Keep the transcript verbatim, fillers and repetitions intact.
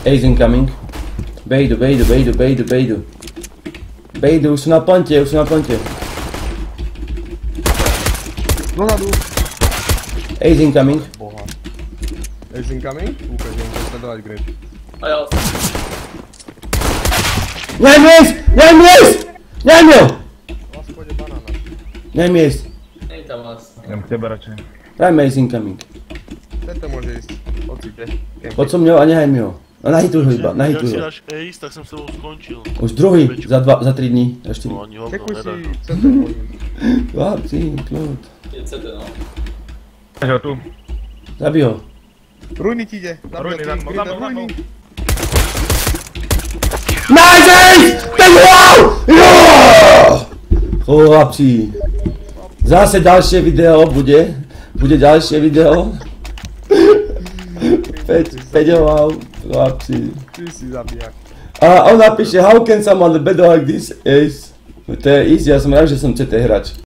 Ace incoming. Bejdu, bejdu, bejdu, bejdu, bejdu. Bejdu, už sú na plante, už sú na plante. Dozadu. Ace incoming. Boha. Ace incoming? Ukážem, budem sledovať grade. A ja... Nech mi jesť! Nech mi jesť! Nech mi ho! Vás pôjde banána. Nech mi jesť. Není tam vás. Idem k tebe radšej. Prajme ace incoming. Toto môže ísť. Ocite. Poď so mňou a nehaj mi ho. A nahituj ho iba, nahituj ho. Jak si dáš ace, tak som s tebou skončil. Už druhý, za dva, za tri dní, za štyri. No ani hovno, Čekuj si nedá. C T môžem. Chlapci, kľud. Je C T, no. Máš ho tu. Zabij ho. Rujny ti ide. Rujny, za mnou, za mnou, za mnou. Nice ace! Ten wow! Jooo! Chlapci. Zase ďalšie video bude. Bude ďalšie video. päť wow, chlapci. Ty si zabijak. A on napíše, how can someone better like this ace? To je easy, ja som rád, že som C T hráč.